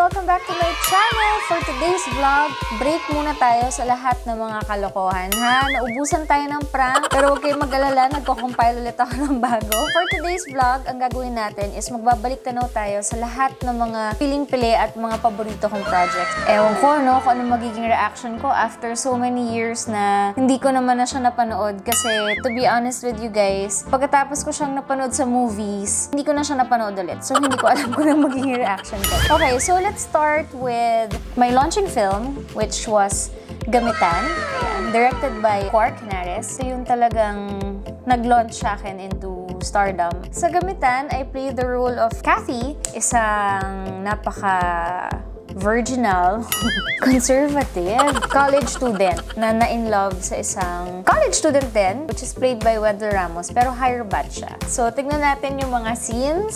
Welcome back to my channel. For today's vlog, break muna tayo sa lahat ng mga kalokohan, ha? Naubusan tayo ng prank, pero huwag kayong mag-alala, nagko-compile ulit ako ng bago. For today's vlog, ang gagawin natin is magbabalik tanaw tayo sa lahat ng mga piling-pili at mga paborito kong projects. Ewan ko, no, kung ano magiging reaction ko after so many years na hindi ko naman na siya napanood. Kasi, to be honest with you guys, pagkatapos ko siyang napanood sa movies, hindi ko na siya napanood ulit. So, hindi ko alam kung ano magiging reaction ko. Okay, so let's start with my launching film, which was Gamitan. Ayan, directed by Quark Henares. So, yung talagang nag-launch sa akin into stardom. Sa Gamitan, I played the role of Kathy, isang virginal, conservative college student na na-in love sa isang college student din, which is played by Wendell Ramos, pero higher batch siya. So, tignan natin yung mga scenes.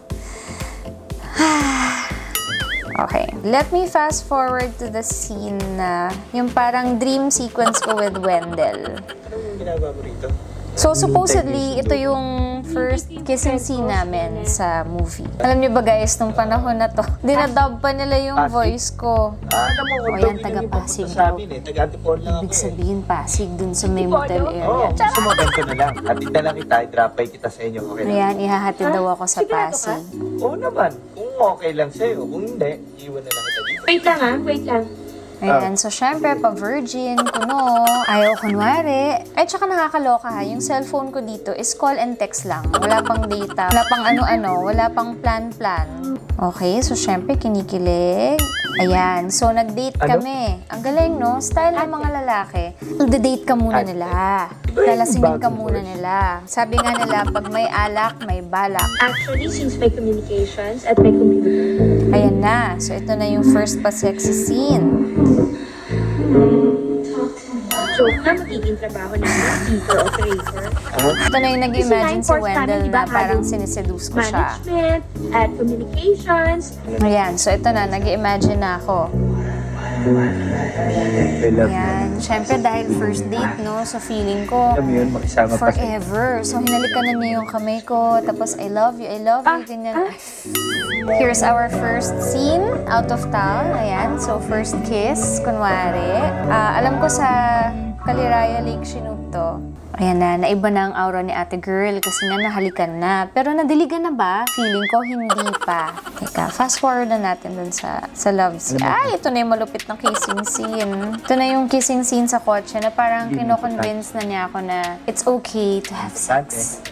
Okay, let me fast forward to the scene na yung parang dream sequence ko with Wendell. Anong ginagawa mo rito? So, supposedly, ito yung first kissing scene namin sa movie. Alam niyo ba guys, nung panahon na to, dinadub pa nila yung voice ko. O yan, taga-Pasig daw. Ibig sabihin, Pasig dun sa may motel area. Oo, gusto mo ganito na lang. Hatid na lang kita, i-drop by kita sa inyo. Okay lang? Ayan, ihahatid daw ako sa Pasig. Oo naman. Kung okay lang sa'yo. Kung hindi, iwan na lang kita dito. Wait lang ha, wait lang. Ayan, so syempre, pa-virgin, kuno, ayaw kunwari. Ay, tsaka nakakaloka ha, yung cellphone ko dito is call and text lang. Wala pang data, wala pang ano-ano, wala pang plan-plan. Okay, so syempre, kinikilig. Ayan, so nag-date kami. Ang galing, no? Style ng mga lalaki. Nag-date ka muna nila. Lalasingin ka muna nila. Sabi nga nila, pag may alak, may balak. Actually, since may communications at may computer. Ayan na. So, ito na yung first pa-sexy scene. So, na magiging trabaho namin, speaker operator. Ito na yung nag-imagine si Wendell na parang siniseduce ko siya. Management at communications. Ayan, so ito na, nag-imagine na ako. Ayan, syempre dahil first date, no? So feeling ko, forever. So hinalikan na niya yung kamay ko, tapos I love you, ganyan. Here's our first scene out of town. Ayan, so first kiss, kunwari. Alam ko sa Caliraya Lake Chinook to. Ayan na, naiba na ang aura ni ate girl kasi nga nahalikan na. Pero nadiligan na ba? Feeling ko hindi pa. Teka, fast forward na natin dun sa love scene. Ay, ito na yung malupit ng kissing scene. Ito na yung kissing scene sa kotse na parang kino-convince na niya ako na it's okay to have sex.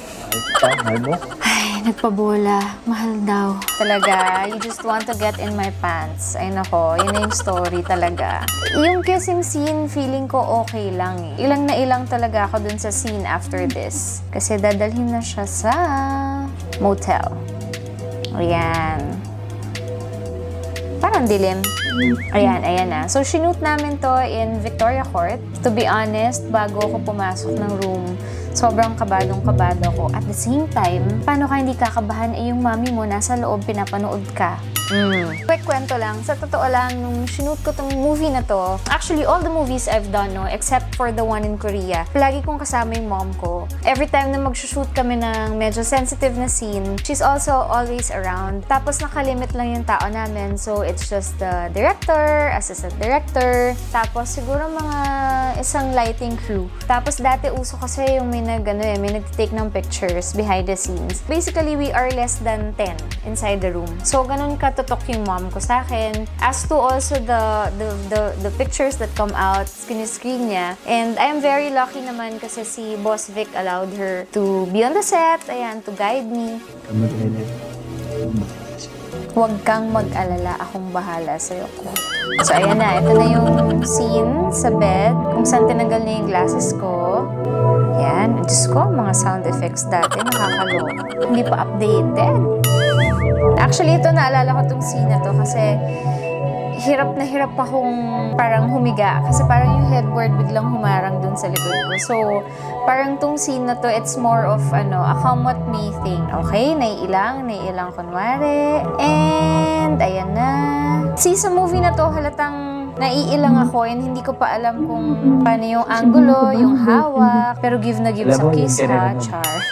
Ay, nagpabola. Mahal daw. Talaga, you just want to get in my pants. Ay nako, yun na yung story talaga. Yung kissing scene, feeling ko okay lang eh. Ilang na ilang talaga ako dun sa scene after this. Kasi dadalhin na siya sa motel. Ayan. Parang dilim. Ayan, ayan na. So, shoot namin to in Victoria Court. To be honest, bago ako pumasok ng room, sobrang kabadong-kabado ko. At the same time, paano ka hindi kakabahan yung mami mo nasa loob pinapanood ka? Quick kwento lang. Sa totoo lang, nung shoot ko tong movie na to, actually, all the movies I've done, no, except for the one in Korea, palagi kong kasama yung mom ko. Every time na mag-shoot kami ng medyo sensitive na scene, she's also always around. Tapos nakalimit lang yung tao namin. So, it's just the director, assistant director, tapos siguro mga isang lighting crew. Tapos dati uso kasi yung may nag-take ng pictures behind the scenes. Basically, we are less than 10 inside the room. So, ganun katutok yung mom ko sa akin. As to also the pictures that come out, screen niya. And I am very lucky naman kasi si Boss Vic allowed her to be on the set, ayan, to guide me. Huwag kang mag-alala, akong bahala sa'yo ko. So, ayan na. Ito na yung scene sa bed, kung saan tinanggal na yung glasses ko. Ayan. Diyos ko, mga sound effects dati, nakakaloka. Hindi pa updated. Actually, ito, naalala ko itong scene na to kasi hirap na hirap akong parang humiga. Kasi parang yung headboard biglang humarang dun sa likod ko. So, parang tong scene na to, it's more of, a come what may thing. Okay, naiilang kunwari. And, ayan na. See, sa movie na to, halatang naiilang ako and hindi ko pa alam kung paano yung angulo, yung hawak. Pero give na give sa kiss ha, char.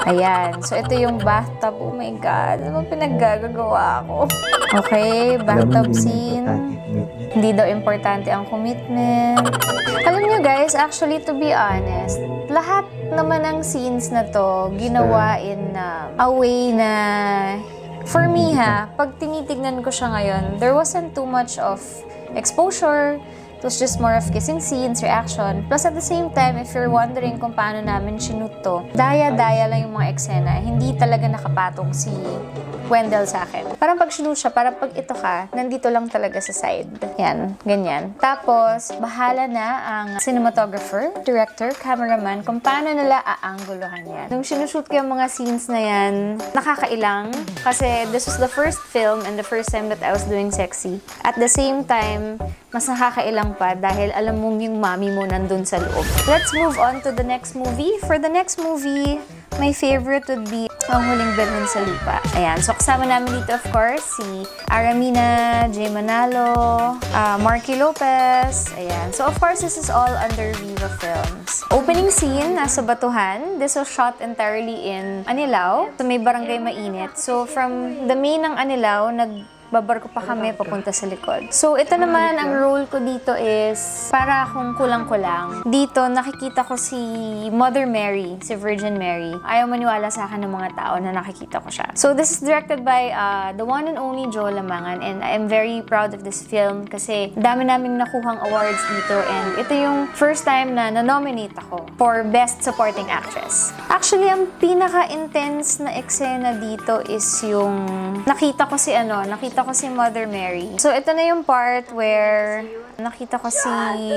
Ayan. So, ito yung bathtub. Oh my God. Ano pinaggagawa ko? Okay, bathtub scene. Hindi daw importante ang commitment. Alam nyo guys, actually to be honest, lahat naman ng scenes na to ginawa in a way na for me pag tinitignan ko siya ngayon, there wasn't too much of exposure. It was just more of kissing scenes, reaction. Plus at the same time, if you're wondering kung paano namin sinut to, daya-daya lang yung mga eksena. Hindi talaga nakapatong si Wendell sa akin. Parang pag sinut siya, parang pag ito ka, nandito lang talaga sa side. Yan, ganyan. Tapos, bahala na ang cinematographer, director, cameraman, kung paano nila aangguluhan yan. Nung sinushoot ko yung mga scenes na yan, nakakailang. Kasi this was the first film and the first time that I was doing sexy. At the same time, mas nakakailang pa dahil alam mong yung mami mo nandun sa loob. Let's move on to the next movie. For the next movie, my favorite would be Ang Huling Birhen sa Lupa. Ayan. So, kasama namin dito, of course, si Aramina, Jay Manalo, Marky Lopez. Ayan. So, of course, this is all under Viva Films. Opening scene, nasa Batuhan. This was shot entirely in Anilao. So, may barangay Mainit. So, from the main ng Anilao, babarko pa kami papunta sa likod. So, ito naman, ang role ko dito is para akong kulang-kulang. Dito, nakikita ko si Mother Mary, si Virgin Mary. Ayaw maniwala sa akin ng mga tao na nakikita ko siya. So, this is directed by the one and only Joe Lamangan, and I am very proud of this film kasi dami naming nakuhang awards dito, and ito yung first time na na-nominate ako for Best Supporting Actress. Actually, ang pinaka-intense na eksena dito is yung nakita ko si Mother Mary. So, ito na yung part where nakita ko si...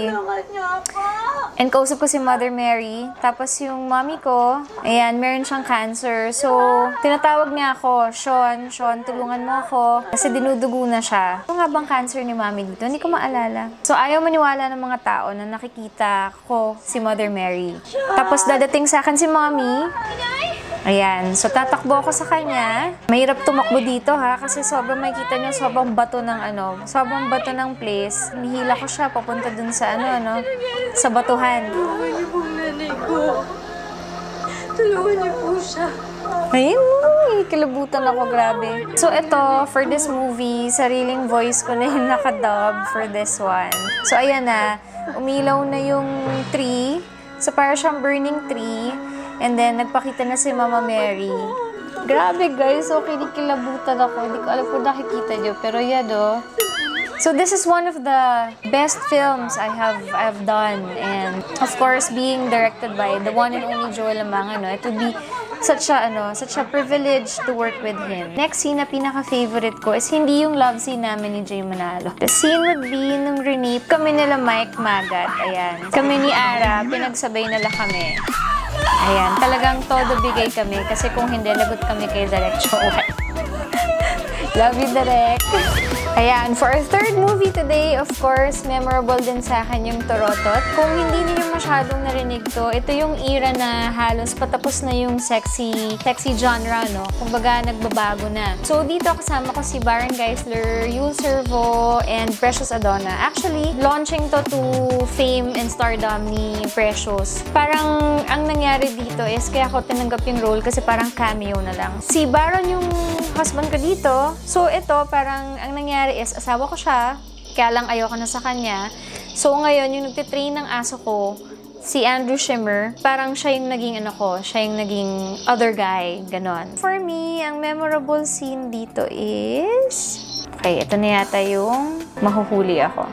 And kausap ko si Mother Mary. Tapos yung mommy ko, ayan, meron siyang cancer. So, tinatawag niya ako, Sean, tulungan mo ako. Kasi dinudugo na siya. Ano nga bang cancer ni mommy dito? Hindi ko maalala. So, ayaw maniwala ng mga tao na nakikita ko si Mother Mary. Tapos dadating sa akin si mommy. Ayan. So, tatakbo ako sa kanya. Mahirap tumakbo dito kasi sobrang makikita niyo, sobrang bato ng place. Nihila ko siya papunta dun sa sa batuhan. Tulungan niyo pong nanay ko. Tulungan niyo po siya. Ayun, kilabutan ako, grabe. So, ito, for this movie, sariling voice ko na yung nakadub for this one. So, ayan na. Umilaw na yung tree. So, para siyang burning tree. And then, nagpakita na si Mama Mary. Grabe, guys. So, kinikilabutan ako. Hindi ko alam kung nakikita nyo. Pero yan, So, this is one of the best films I have done. And, of course, being directed by the one and only Joel Lamangan, it would be such a privilege to work with him. Next scene na pinaka-favorite ko is hindi yung love scene namin ni Jay Manalo. The scene would be nung renape kami nila Mike Magat. Ayan. Kami ni Ara, pinagsabay nila kami. Ayan, talagang todo bigay kami kasi kung hindi, lagot kami kay Direk. Okay. Love you, Direk. Ayan, for our third movie today, of course, memorable din sa akin yung Torotot. Kung hindi niyo masyadong narinig to, ito yung era na halos patapos na yung sexy genre, Kumbaga, nagbabago na. So, dito kasama ko si Baron Geisler, Yul Servo, and Precious Adonna. Actually, launching to fame and stardom ni Precious. Parang, ang nangyari dito is, kaya ako tinanggap yung role kasi parang cameo na lang. Si Baron yung husband ko dito. So, ito, parang, ang nangyari is, asawa ko siya, kaya lang ayoko na sa kanya. So, ngayon, yung nagtitrain ng aso ko, si Andrew Schimmer, parang siya yung naging siya yung naging other guy, ganon. For me, ang memorable scene dito is, okay, ito na yata yung mahuhuli ako.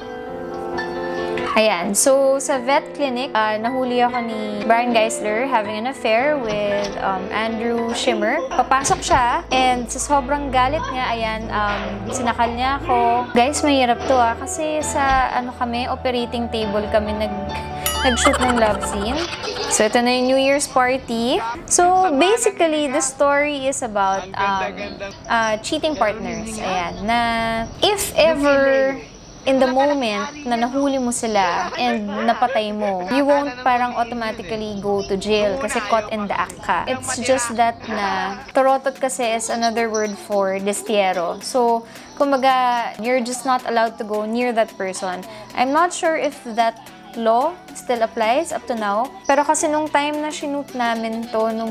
Ayan, so sa vet clinic, nahuli ako ni Baron Geisler having an affair with Andrew Schimmer. Papasok siya, and sa sobrang galit niya, ayan, sinakal niya ako. Guys, mahirap to kasi sa kami, operating table kami nag-shoot ng love scene. So, ito na yung New Year's party. So, basically, the story is about cheating partners. Ayan, na if ever in the moment na nahuli mo sila and napatay mo, you won't parang automatically go to jail kasi caught in the act ka. It's just that na torotot kasi is another word for destiero. So, kumbaga, you're just not allowed to go near that person. I'm not sure if that law still applies up to now. Pero kasi nung time na shoot namin to, nung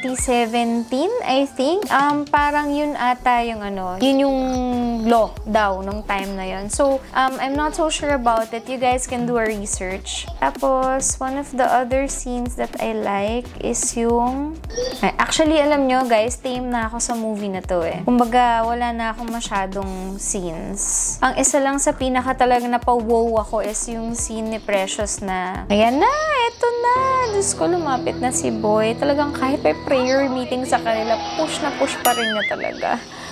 2017, I think, parang yun ata yung yun yung law daw nung time na yun. So, I'm not so sure about it. You guys can do a research. Tapos, one of the other scenes that I like is yung... Actually, alam nyo guys, tame na ako sa movie na to eh. Kumbaga, wala na akong masyadong scenes. Ang isa lang sa pinaka talaga napawow ako is yung scene ni Precious na, ayan na, eto na. Diyos ko, lumapit na si Boy. Talagang kahit may prayer meeting sa kanila, push na push pa rin niya talaga.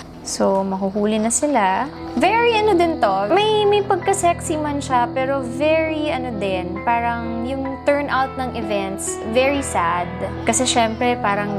So, mahuhuli na sila. Very din to. May pagka-sexy man siya, pero very din. Parang yung turnout ng events, very sad. Kasi syempre, parang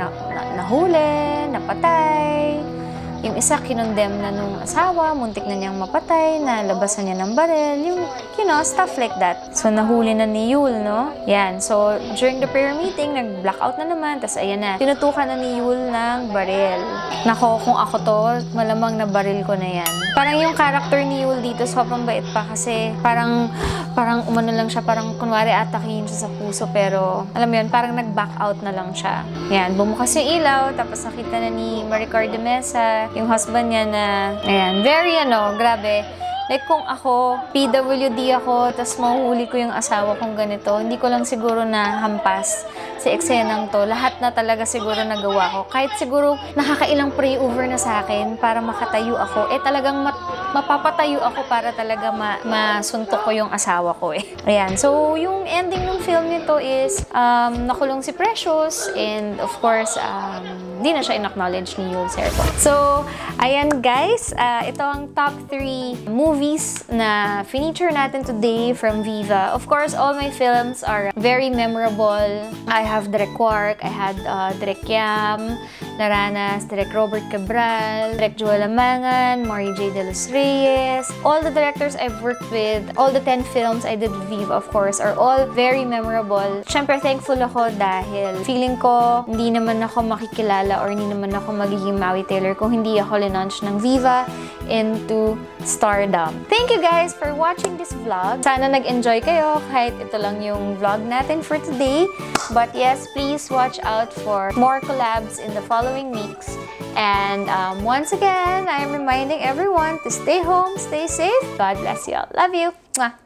nahuli, napatay. Yung isa, kinondemn na nung asawa, muntik na niyang mapatay, nalabasan niya ng baril, yung, stuff like that. So, nahuli na ni Yul, no? Yan. So, during the prayer meeting, nag-blackout na naman, tas ayan na, tinutukan na ni Yul ng baril. Nako, kung ako to, malamang na baril ko na yan. Parang yung character ni Yul dito, sobrang bait pa kasi parang umano lang siya, parang kunwari atakihin siya sa puso, pero alam mo yun, parang nag-back out na lang siya. Yan, bumukas yung ilaw, tapos nakita na ni Maricar de Mesa, yung husband niya na, ayan, very grabe. Like kung ako, PWD ako, tas mahuhuli ko yung asawa kong ganito, hindi ko lang siguro na hampas si eksenang to. Lahat na talaga siguro nagawa ko. Kahit siguro nakakailang pray over na sa akin para makatayo ako, talagang mapapatayo ako para talaga masuntok ko yung asawa ko eh. Ayan. So, yung ending ng film nito is, nakulong si Precious and of course, di na siya in-acknowledge ni Yul Serco. So, ayan guys, ito ang top 3 movies na feature natin today from Viva. Of course, all my films are very memorable. I have Direk Quark, I had Direk Yam, Naranas, Direk Robert Cabral, Direk Joel Amangan, Mari J. De Los Reyes. All the directors I've worked with, all the 10 films I did with Viva, of course, are all very memorable. Siyempre, thankful ako dahil feeling ko hindi naman ako makikilala or hindi naman ako magiging Maui Taylor kung hindi ako linunch ng Viva into stardom. Thank you guys for watching this vlog. Sana nag-enjoy kayo kahit ito lang yung vlog natin for today. But yes, please watch out for more collabs in the following weeks. And once again, I'm reminding everyone to stay home, stay safe. God bless you all. Love you. Mwah.